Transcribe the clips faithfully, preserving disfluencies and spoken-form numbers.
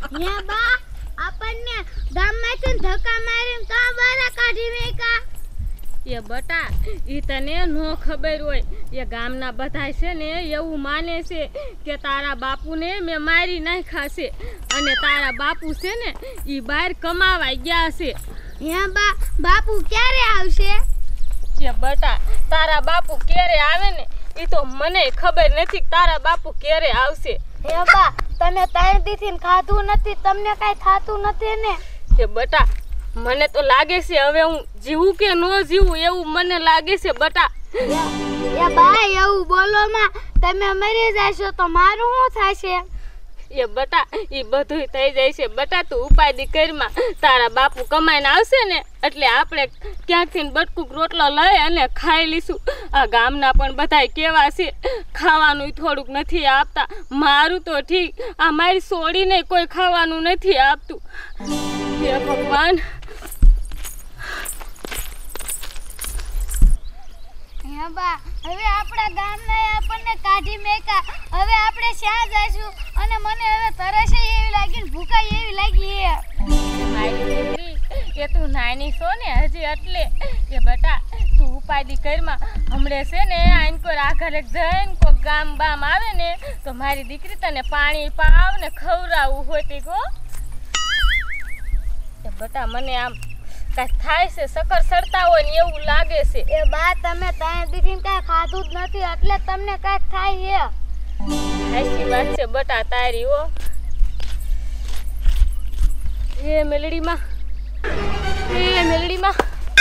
યા બા આપણને ગામમાંથી ધક્કા મારીને કા બારા કાઢી મેકા એ બટા ઈ તને નો ખબર હોય એ ગામના બધાય છે ને એવું માને છે કે તારા બાપુને મેં મારી નાખ્યા છે અને તારા બાપુ છે ને ઈ બહાર કમાવા ગયા છે યા બા બાપુ ક્યારે આવશે એ બટા તારા બાપુ ક્યારે આવે ને ઈ તો મને ખબર નથી તારા બાપુ ક્યારે આવશે યા બા તમે ત્રણ દીથી ખાધું નથી તમને કાઈ થાતું નથી ને એ બટા મને તો લાગે છે હવે હું જીવું કે ન જીવું એવું મને લાગે છે બટા એ બા એવું બોલો માં તમે મરી જાશો તો મારું શું થશે એ બટા ઈ બધું થઈ જાય છે બટા તું ઉપાધિ કરમાં તારા બાપુ કમાઈને આવશે ને એટલે આપણે ક્યાંકથી બટકુક રોટલો લઈ અને ખાઈ લીશું આ ગામના પણ બધાય કેવા છે ખાવાનું થોડુંક નથી આપતા મારું તો ઠીક આ મારી સોડીને કોઈ ખાવાનું નથી આપતું હે ભગવાન યા બા હવે આપણા ગામના આપણને કાઢી મેકા હવે આપણે શ્યાં જાશું અને મને હવે તરસ એવી લાગી ને ભૂખ એવી લાગી મારી દીકરી એ તું નાની છો ને હજી એટલે એ બટા તું ઉપાધિ કરમાં હમણે છે ને આઈન કોઈ આઘરે જઈને કોઈ ગામ બામ આવે ને તો મારી દીકરી તને પાણી પાવ ને ખવડાવવું હોતી ગો એ બટા મને આમ કાંઈ થાય છે સકર સડતા હોય ને એવું લાગે છે એ બા તમે ત્યાં દીકરીને કાંઈ ખાધું જ નથી એટલે તમને કાંઈક થાય છે હાચી વાત છે બટા તારી હો હે મેલડીમાં હે મેલડીમાં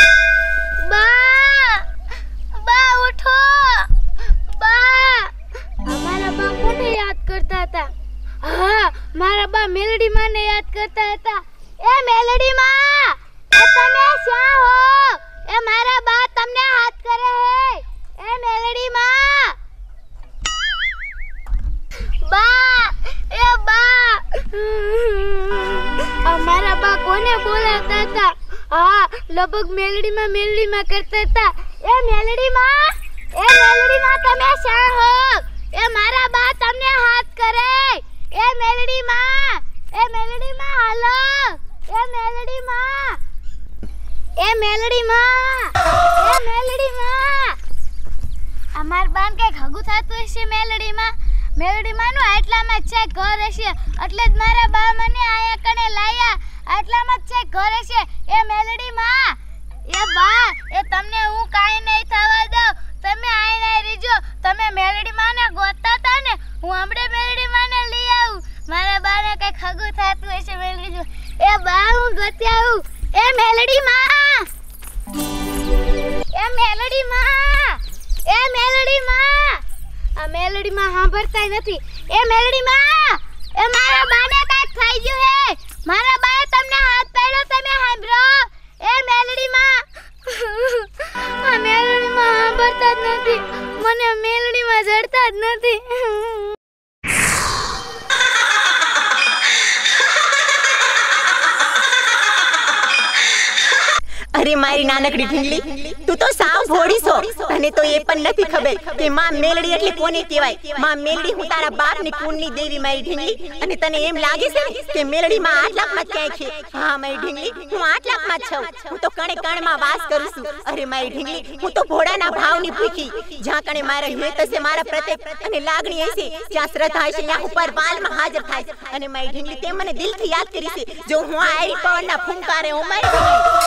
બા બા ઉઠો બા અમારા બા કોને યાદ કરતા હતા હા મારા બા મેલડી માને યાદ કરતા હતા એ મેલડી માં એ તમે ક્યાં હો એ મારા બા તમને હાથ કરે હે એ મેલડી માં બા એ બા અમારા બા કોને બોલાવતા હતા હા લગભગ મેલડી માં મેલડી માં કરતા હતા એ મેલડી માં એ મેલડી માં તમે ક્યાં હો એ મારા બા તમને હાથ કરે એ મેલડી માં એ મેલડી માં હાલો એ મેલડી માં એ મેલડી માં એ મેલડી માં અમાર બાન કે ઘગું થાતું હશે મેલડી માં મેલડી માં નું આટલામાં જ છે ઘર હશે એટલે જ મારા બા મને આયા કણે લાયા આટલામાં જ છે ઘર હશે એ મેલડી માં એ બા એ તમને હું કાઈ નહીં થવા દઉં તમે આઈ નહીં રીજો તમે મેલડી માં ને ગોતતા તા ને હું હમણે મેલડી માં ને લઈ આવું મારા બા ને કઈ ખગું થાતું હશે મેલડી એ બા હું ગોતી આવું એ મેલડી માં એ મેલડી માં એ મેલડી માં આ મેલડી માં સાંભળતા નથી એ મેલડી માં એ મારા બાને કાક થઈ ગયું હે મારા બાએ તમને હાથ પાડ્યો તમે સાંભળો એ મેલડી માં આ મેલડી માં સાંભળતા જ નથી મને મેલડી માં જડતા જ નથી અરે મારી નાનકડી ઢીંગલી તું તો સાવ ભોળી છો તને તો એ પણ નથી ખબર કે માં મેલડી એટલે કોને કહેવાય માં મેલડી હું તારા બાપની કુળની દેવી મારી ઢીંગલી અને તને એમ લાગે છે કે મેલડી માં આઠ લાખમાં ક્યાંય છે હા મારી ઢીંગલી હું આઠ લાખમાં જ છું હું તો કણે કણમાં વાસ કરું છું અરે મારી ઢીંગલી હું તો ભોળાના ભાવની ભૂખી જ્યાં કણે મારા હેત હશે મારા પ્રત્યે અને લાગણી હશે જ્યાં શ્રદ્ધા હશે ત્યાં ઉપર બાલમાં હાજર થાય અને મારી ઢીંગલી તે મને દિલથી યાદ કરી છે જો હું આ આરી પવનના ફૂંકારે હું મારી ઢીંગલી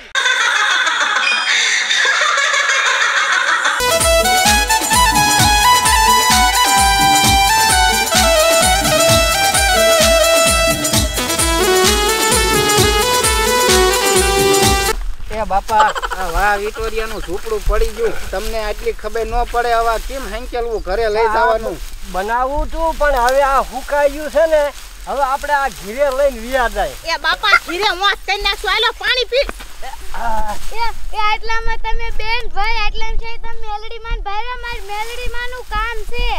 બાપા આ વાહ વિટોરિયાનું ઝૂંપડું પડી ગયું તમને આટલી ખબર ન પડે હવે કેમ હેંકેલવું ઘરે લઈ જવાનું બનાવું છું પણ હવે આ હુકાઈ ગયું છે ને હવે આપણે આ ઘીરે લઈને વિયા જાય એ બાપા ઘીરે મોસ કરી નાખો આલો પાણી પી એ એ આટલામાં તમે બેન ભાઈ આટલામ છે તમે મેલડી માન ભાઈરા માર મેલડી માનું કામ છે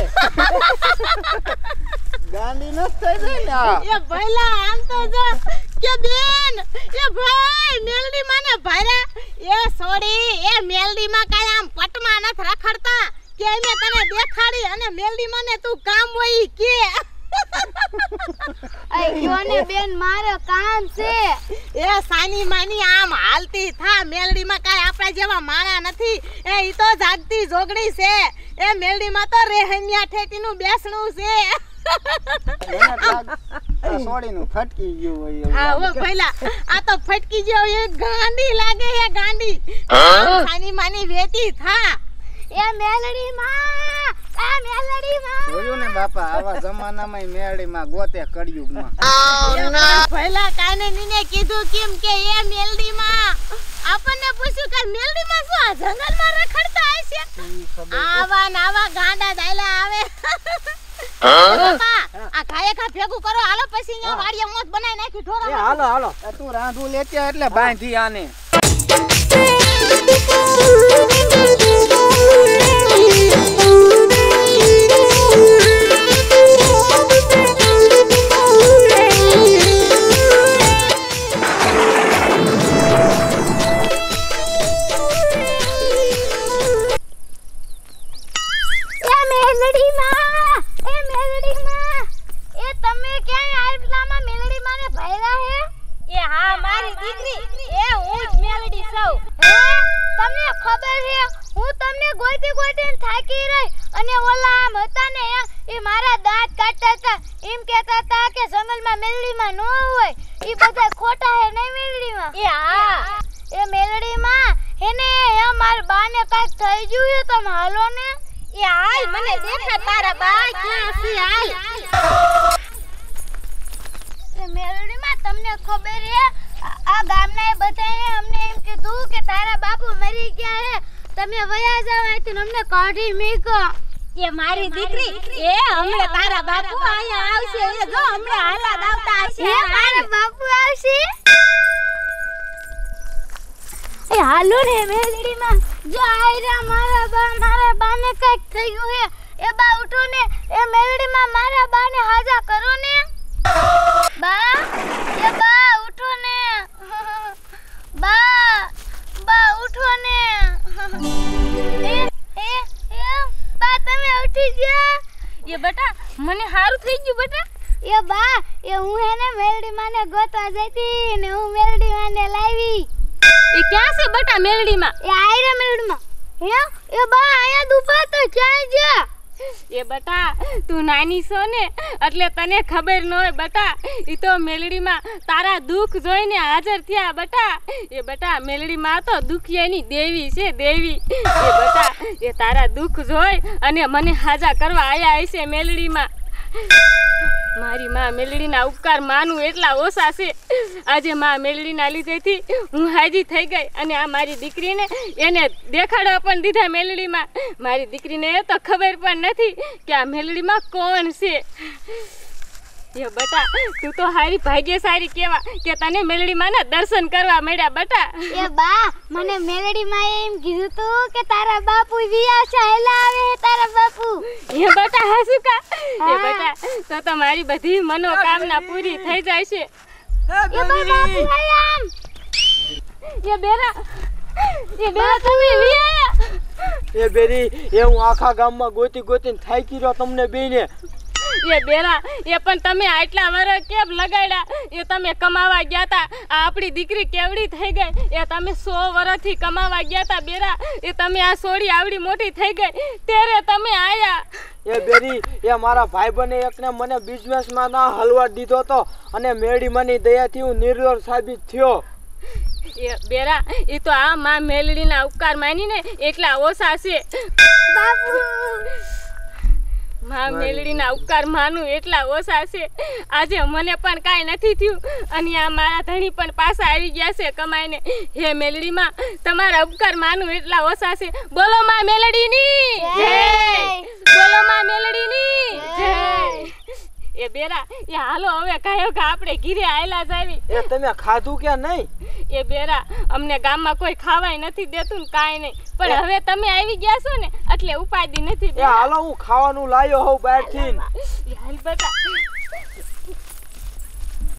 ગાંડી ન થઈ જાય ને આ એ ભઈલા આમ તો જો કે બેન એ ભાઈ મેલડી માને ભાઈરા એ સોડી એ મેલડી માં કાઈ આમ પટમાં નથ રખડતા કે મે તને દેખાડી અને મેલડી માને તું કામ હોય કે એ ગયો ને બેન મારો કામ છે એ સાની માની આમ હાલતી થા મેલડીમાં કાંઈ આપણા જેવા માણા નથી એ ઈ તો જાગતી જોગણી છે એ મેલડીમાં તો રેહન્યા ઠેટીનું બેસણું છે સોડીનું ફટકી ગયું હોય હા ઓ ભઈલા આ તો ફટકી ગયો એ ગાંડી લાગે એ ગાંડી સાની માની વેતી થા એ મેલડી માં આ મેલડી માં જોયું ને બાપા આવા જમાનામાં મેળીમાં ગોતે કળિયુગમાં ભઈલા કાને નીને કીધું કેમ કે એ મેલડીમાં આપણને પૂછ્યું કે મેલડીમાં શું આ જંગલમાં રખડતા હશે આવા નાવા ગાંડા દાયલા આવે બાપા આ ખાય ખા ભેગું કરો હાલો પછી અહીંયા વાડીએ મોત બનાવી નાખી ઢોરા એ હાલો હાલો તું રાંધું લેતે એટલે બાંધી આને કાઢી મીકો એ મારી દીકરી એ હમણે તારા બાપુ અહીંયા આવશે એ જો હમણે હાલા દાવતા હશે એ મારા બાપુ આવશે એ હાલો ને મેલડી માં જો આયરા મારા બા મારા બાને કઈક થઈ ગયું હે એ બા ઉઠો ને એ મેલડી માં મારા બાને હાજા કરો ને બા એ બા ઉઠો ને બા બા ઉઠો ને એ બા તમે ઉઠી ગયા એ બેટા મને હારું થઈ ગયું બેટા એ બા એ હું હે ને મેલડી માને ગોતવા જઈતી ને હું મેલડી માને લાવી એ ક્યાં છે બેટા મેલડીમાં એ આયરા મેલડીમાં હે એ બા આયા દુપા તો ક્યાં ગયા એ બેટા તું નાની છો ને એટલે તને ખબર ન હોય બેટા ઈ તો મેલડીમાં તારા દુઃખ જોઈને હાજર થયા બેટા એ બેટા મેલડીમાં તો દુખિયાની દેવી છે દેવી એ બેટા એ તારા દુઃખ જોઈ અને મને હાજા કરવા આયા હશે મેલડીમાં મારી માં મેલડીના ઉપકાર માનું એટલા ઓછા છે આજે માં મેલડીના લીધેથી હું હાજી થઈ ગઈ અને આ મારી દીકરીને એને દેખાડવા પણ દીધા મેલડીમાં મારી દીકરીને એ તો ખબર પણ નથી કે આ મેલડીમાં કોણ છે એ બેટા તું તો હારી ભાગ્યશાળી કેવા કે તને મેલડીમાં ને દર્શન કરવા મળ્યા બેટા એ બા મને મેલડી માં એમ કીધું તું કે તારા બાપુ વિયા છે હેલા આવે તારા બાપુ એ બેટા હાસુકા એ બેટા તો તો મારી બધી મનોકામના પૂરી થઈ જાય છે એ બા બાપુ આમ એ બેરા એ બેરા તમે વિયા એ બેરી એ હું આખા ગામમાં ગોતી ગોતીને થાકી રહ્યો તમને બેને એ બેરા એ પણ તમે આટલા વર્ષ કેમ લગાડ્યા એ તમે કમાવા ગયા તા આ આપણી દીકરી કેવડી થઈ ગઈ એ તમે સો વર્ષથી કમાવા ગયા તા બેરા એ તમે આ સોડી આવડી મોટી થઈ ગઈ ત્યારે તમે આયા એ બેરી એ મારા ભાઈબંધે એકને મને બિઝનેસમાં ના હલવા દીધો તો અને મેળી માની દયાથી હું નિર્દોષ સાબિત થયો એ બેરા એ તો આ માં મેલડીના ઉપકાર માનીને એટલા ઓછા છે બાપુ માં મેલડીના ઉપકાર માનું એટલા ઓછા છે આજે મને પણ કાંઈ નથી થયું અને આ મારા ધણી પણ પાછા આવી ગયા છે કમાઈને હે મેલડીમાં તમારા ઉપકાર માનું એટલા ઓછા છે બોલો માં મેલડીની જય બોલો માં મેલડીની જય એ બેરા એ હાલો હવે કાયો કા આપણે ઘીરે આયલા જાવી એ તમે ખાધું કે નહીં એ બેરા અમને ગામમાં કોઈ ખાવાય નથી દેતું ને કાંઈ નહીં પણ હવે તમે આવી ગયા છો ને એટલે ઉપાડી નથી એ હાલો હું ખાવાનું લાયો હોઉં બહારથી હાલ બેટા